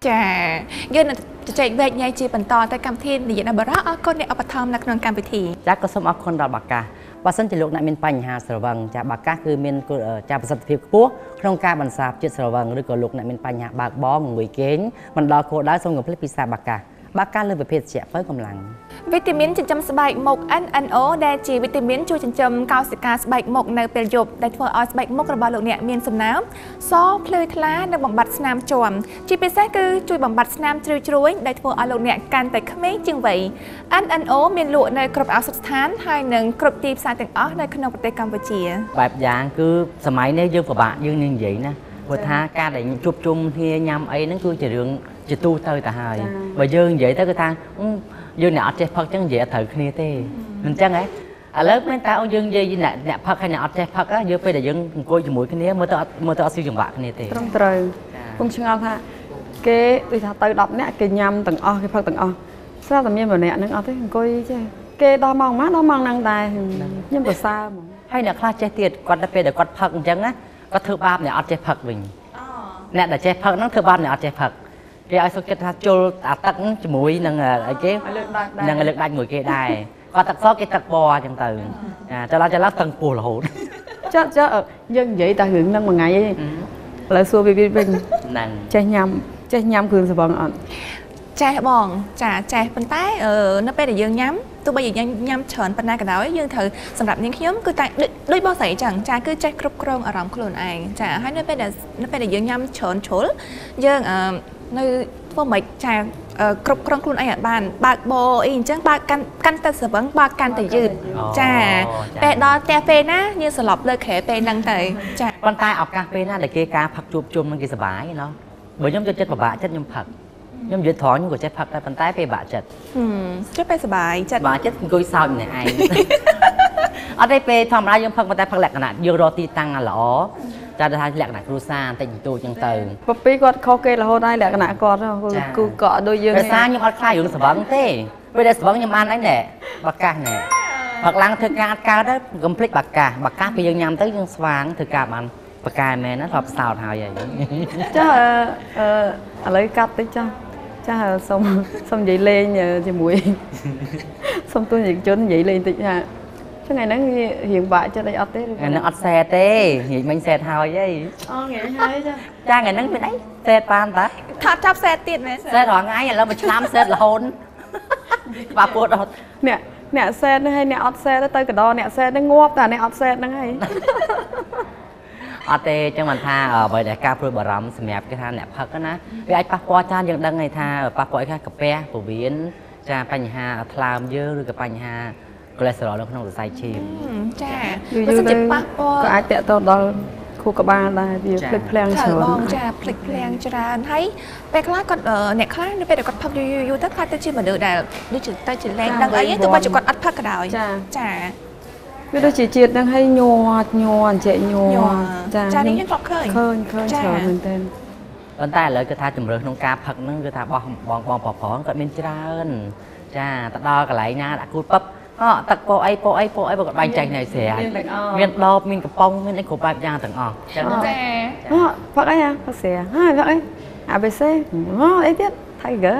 ចាយើងនឹងចែកវែកញ៉ៃជាបន្តទៅកម្មវិធីនិយាយដល់បរិយាអរគុណអ្នកឧបត្ថម្ភនៅក្នុងកម្មវិធីចាក៏សូមអរគុណដល់បាកាសបើសិនជាលោកអ្នកមានបញ្ហាស្រវឹងចាបាកាសគឺមានចាប្រសិទ្ធភាពខ្ពស់ក្នុងការបន្សាបជាតិស្រវឹងឬក៏លោកអ្នកមានបញ្ហាបើកបរងុយគេងមិនដល់គោលដៅសូមកុំភ្លេចពិសាបាកាសលើប្រភេទជាបើកម្លាំងវីតាមីនចិញ្ចឹមស្បែកមុខ NNO ដែលជាវីតាមីនជួយចិញ្ចឹមកោសិកាស្បែកមុខនៅពេលយប់ដែលធ្វើឲ្យស្បែកមុខរបស់លោកអ្នកមានសំណើមសភ្លឺថ្លានិងបំបត្តិស្នាមជាំជាពិសេសគឺជួយបំបត្តិស្នាមជ្រៅជ្រួញដែលធ្វើឲ្យលោកអ្នកកាន់តែក្មេងជាងវ័យ NNO មានលក់នៅគ្រប់ឱសថស្ថានហើយនិងគ្រប់ទីផ្សារទាំងអស់នៅក្នុងប្រទេសកម្ពុជាបែបយ៉ាងគឺសម័យនេះយើងពិបាកយើងនិយាយណាព្រោះថាការដែលជួបជុំគ្នាញ៉ាំអីហ្នឹងគឺជារឿងជាទូទៅទៅហើយបើយើងនិយាយទៅគឺថាយើងអ្នកអត់ចេះផឹកចឹងនិយាយអត់ត្រូវគ្នាទេមិនចឹងហ៎ឥឡូវមែនតើយើងនិយាយអ្នកផឹកហើយអ្នកអត់ចេះផឹកយើងពេលដែលយើងអង្គុយជាមួយគ្នាមើលទៅអត់ស៊ីចង្វាក់គ្នាទេត្រឹមត្រូវខ្ញុំឆ្ងល់ថាគេដូចថាទៅ10នាក់គេញ៉ាំទាំងអស់គេផឹកទាំងអស់ស្រាប់តែមានម្នាក់ហ្នឹងអត់ទេអង្គុយចេះគេដល់ម៉ោងម៉ាដល់ម៉ោងហ្នឹងដែរខ្ញុំប្រសើរហ្មងហើយអ្នកខ្លះចេះទៀតគាត់ទៅពេលដែលគាត់ផឹកអញ្ចឹងណាគាត់ធ្វើបាបអ្នកអត់ចេះផឹកវិញអ្នកដែលចេះផឹកហ្នឹងធ្វើបាបអ្នកអត់ចេះផឹកគេឲ្យសុខចិត្តថាជុលអាទឹកជាមួយនឹងអីគេនឹងលើកដាច់មួយគេដែរគាត់ទឹកសគេទឹកពណ៌អញ្ចឹងទៅចាចន្លោះតឹងពោះរហូតចាយើងនិយាយតែរឿងហ្នឹងមួយថ្ងៃឯងឥឡូវសួរវិញហ្នឹងចេះញ៉ាំគ្រឿងស្រវឹងអត់ចេះបងចាចេះប៉ុន្តែនៅពេលដែលយើងញ៉ាំទោះបីយើងញ៉ាំច្រើនប៉ុណ្ណាក៏ដោយយើងត្រូវសម្រាប់នាងខ្ញុំគឺតែដូចបងស្រីអញ្ចឹងចាគឺចេះគ្រប់គ្រងអារម្មណ៍ខ្លួនឯងចាហើយនៅពេលដែលយើងញ៉ាំច្រើនជ្រុលយើងនៅធ្វើម៉េចចាគ្រប់គ្រងខ្លួនឯងឲ្យបានបើកបោអីអញ្ចឹងបើកកាន់ទៅស្រវឹងបើកកាន់ទៅយឺតចាពេលដល់ផ្ទះពេលណាយើងស្លប់លើក្រែពេលហ្នឹងទៅចាប៉ុន្តែឱកាសពេលណាដែលគេការផឹកជួបជុំនឹងគេសប្បាយណោះបើខ្ញុំចូលចិត្តពិបាកចិត្តខ្ញុំផឹកខ្ញុំនិយាយត្រង់ខ្ញុំក៏ចេះផឹកដែរប៉ុន្តែពេលបាក់ចិត្តចេះពេលសប្បាយចិត្តបាក់ចិត្តអង្គុយសើចម្នាក់ឯងអត់ទេពេលធម្មតាយើងផឹកប៉ុន្តែផឹកលក្ខណៈយើងរកទីតាំងល្អចាទៅថាលក្ខណៈគ្រួសារបន្តិចបន្តួចចឹងទៅពពីគាត់ខុសគេរហូតហើយលក្ខណៈគាត់គឺក៏ដូចយើងភាសាខ្ញុំអត់ខ្លាចរឿងស្វឹងទេពេលដែលស្វឹងខ្ញុំបានអីណែបាកាសណែផឹកឡើងធ្វើការអត់កើតទៅកុំភ្លេចបាកាសពេលយើងញ៉ាំទៅយើងស្វាងធ្វើការបានបកកែមែនណាធ្លាប់សោតហើយចាឥឡូវកាត់តិចចាសុំនិយាយលេងជាមួយសុំទូនិយាយជននិយាយលេងតិចថាថ្ងៃហ្នឹងរៀងបាក់ចិត្តអីអត់ទេថ្ងៃហ្នឹងអត់សែតទេនិយាយមិញសែតហើយអីថ្ងៃហើយចាថ្ងៃហ្នឹងមានអីសែតបានតាថតចាប់សែតទៀតមែនសែតរាល់ថ្ងៃឥឡូវមួយឆ្នាំសែតរហូតបាក់ពួតអត់អ្នកសែតហ្នឹងហើយអ្នកអត់សែតទៅកដោអ្នកសែតហ្នឹងងាប់តែអ្នកអត់សែតហ្នឹងហើយអត់ទេចឹងមិនថាអ្វីដែលការព្រួយបារម្ភសម្រាប់គេថាអ្នកផឹកណាវាអាចប៉ះពាល់ច្រើនយើងដឹងហើយថាប៉ះពាល់អីខ្លះកាពះពោះវៀនចាបញ្ហាថ្លើមយើងឬក៏បញ្ហាកូលេស្តេរ៉ុលនៅក្នុងសរសៃឈាមចាបើសិនជាប៉ះពាល់ក៏អាចតាក់ទងដល់ខួរក្បាលដែរវាភ្លេចភ្លាំងច្រើនចាភ្លេចភ្លាំងច្រើនហើយពេលខ្លះគាត់អ្នកខ្លះនៅពេលដែលគាត់ផឹកយូរទៅខ្លះទៅជាមនុស្សដែលដូចទៅជាលែងដឹងអីទៅបើគាត់អត់ផឹកក៏ដោយចាវាដូចជាជាតិហ្នឹងឲ្យញ័រចេះញ័រចានេះខ្ញុំធ្លាប់ឃើញច្រើនមែនទែនប៉ុន្តែឥឡូវគឺថាជំរឿនក្នុងការផឹកហ្នឹងគឺថាបោះបងប្រុសគាត់មានច្រើនចាទៅដល់កន្លែងណាដាក់គូតពឹបទឹកពោអីគាត់បែងចែកនៅស្រាមានដបមានកំប៉ុងមានអីគ្រប់បែបយ៉ាងទាំងអស់ចឹងចាផឹកអីផឹកស្រាហើយផឹកអី ABC អីទៀត Tiger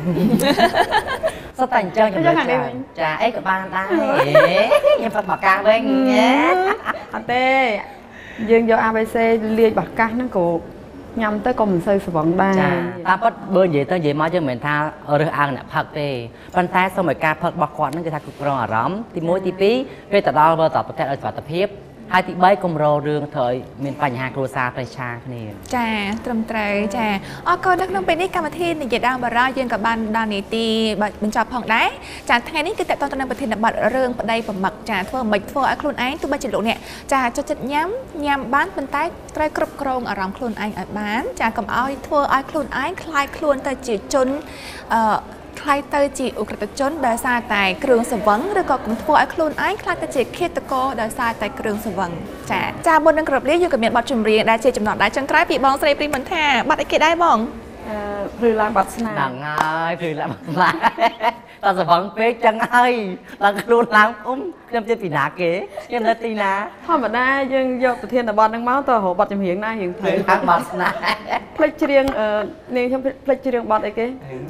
សុទ្ធតែអញ្ចឹងចាអីក៏បានដែរខ្ញុំផឹកបាកាសវិញអត់ទេយើងយក ABC លាយបាកាសហ្នឹងក៏ញ៉ាំទៅក៏មិនសូវស្វឹងដែរតាមពិតបើនិយាយទៅនិយាយមកយើងមិនមែនថារើសអើងអ្នកផឹកទេប៉ុន្តែសូមឲ្យការផឹករបស់គាត់ហ្នឹងគឺថាគ្រប់គ្រងអារម្មណ៍ទី1ទី2ពេលទៅដល់មើលតបប្រទេសឲ្យសុខភាពហើយទី3កុំរោរឿងធ្វើឲ្យមានបញ្ហាគ្រួសារប្រឆាគ្នាចាត្រឹមត្រូវចាអរគុណនៅក្នុងពេលនេះកម្មវិធីនិយាយដើមបារោយើងក៏បានដល់នីតិបញ្ចប់ផងដែរចាថ្ងៃនេះគឺតកតទៅនឹងប្រធានបទរឿងប្តីប្រមឹកចាធ្វើមិនធ្វើឲ្យខ្លួនឯងទោះបីជាលោកអ្នកចាចូលចិត្តញ៉ាំបានប៉ុន្តែត្រូវគ្រប់គ្រងអារម្មណ៍ខ្លួនឯងឲ្យបានចាកុំឲ្យធ្វើឲ្យខ្លួនឯងคล้ายខ្លួនទៅជាជនคล้ายទៅជាអ ுக ្រិតជនដោយសារតែគ្រឿងសង្វឹងឬក៏កុំធ្វើឲ្យខ្លួនឯងคล้ายទៅជាឃាតករដោយសារតែគ្រឿងសង្វឹងចាមុននឹងគ្រប់លាយើងក៏មានបទចម្រៀងដែលជាចំណត់ដែរចុងក្រោយពីបងស្រីព្រីមិនថាបាត់អីគេដែរបងព្រឺឡើងបាត់ស្នា đằng ơi thì làm lại ta sẽ vẫn phê chân ơi là luôn làm nhâm trên bị nạ kế nhâm lên tì nà ធម្មតាយើងយកប្រធានបទហ្នឹងមកតើរកបទចម្រៀងណារៀងត្រូវ thì làm bật nà ផ្លេចច្រៀងនាងខ្ញុំផ្លេចច្រៀងបទអីគេ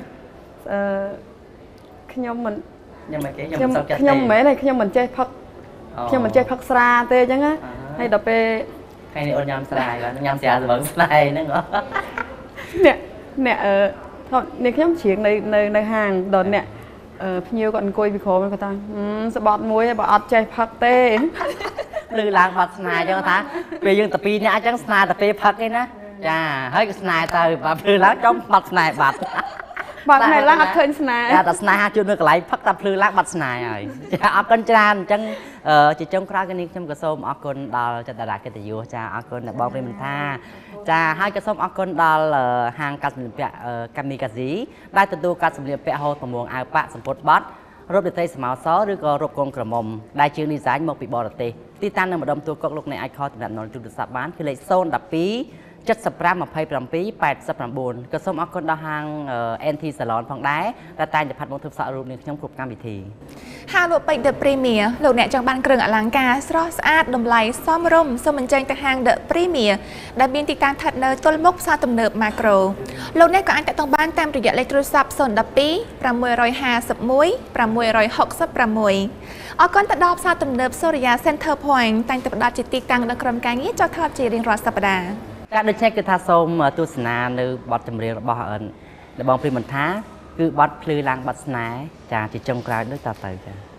ខ្ញុំមិន nhưng mà cái ខ្ញុំ nhâm sâu chặt ខ្ញុំមិនមែនទេខ្ញុំមិនចេះផឹកខ្ញុំមិនចេះផឹកស្រាទេអញ្ចឹងណាហើយដល់ពេល hay này ôn nhâm xài là nhâm xài thì vẫn xài nữa ngó អ្នកនាងខ្ញុំច្រៀងនៅហាងដល់អ្នកភ្ញៀវគាត់អង្គុយពីក្រោមគាត់ថាសបត់មួយបើអត់ចេះផឹកទេ lư lang bật xài cho ta bây giờ tập pin nhá chẳng xài tập pin phật ấy nè chà hơi cái xài từ và lư lang trong bật xài bật បាត់ថ្ងៃឡើងអត់ឃើញស្នេហ៍តែស្នេហាជួននៅកន្លែងផឹកតែភ្លឺឡើងបាត់ស្នេហ៍ហើយចាអរគុណច្រើនអញ្ចឹងជាចុងក្រោយគ្នាខ្ញុំក៏សូមអរគុណដល់ចិត្តតារាកិត្តិយសចាអរគុណអ្នកបងព្រាមថាចាហើយក៏សូមអរគុណដល់ហាងកាត់សម្លៀកពាក់កាមីកាស៊ីដែលទទួលកាត់សម្លៀកពាក់ហូតប្រមងអាវប៉ាក់សម្ពុតបត់រ៉ូបដតេស្មៅសឬក៏រ៉ូបកងក្រមុំដែលជាងឌីហ្សាញមកពីបរទេសទីតាំងនៅម្ដុំទួលកុកលោកអ្នកអាចខលតំណែងទូរស័ព្ទបានគឺលេខ012 75 27 89 ក៏សូមអរគុណដល់ហាង NT Salon ផងដែរដែលតែងតែផាត់មុខធ្វើសក់រូបនាងខ្ញុំគ្រប់កម្មវិធីហាងលក់ពេជ្រ The Premier លោកអ្នកចង់បានគ្រឿងអលង្ការស្រស់ស្អាតតម្លៃសមរម្យសូមអញ្ជើញទៅហាង The Premier ដែលមានទីតាំងស្ថិតនៅទល់មុខផ្សារទំនើប Macro លោកអ្នកក៏អាចតាក់ទងបានតាមរយៈលេខទូរស័ព្ទ 012 651 666 អរគុណទៅដល់ផ្សារទំនើប Soria Center Point តែងតែផ្ដល់ជាទីតាំងដល់ក្រុមការងារចុះថតជារៀងរាល់សប្តាហ៍ការដូចនេះគឺថាសូមទស្សនានៅបទចម្រៀងរបស់អ្នកបងព្រាមថាគឺបទភ្លឺឡើងបាត់ស្នេហ៍ចាជាចុងក្រោយដូចតទៅចា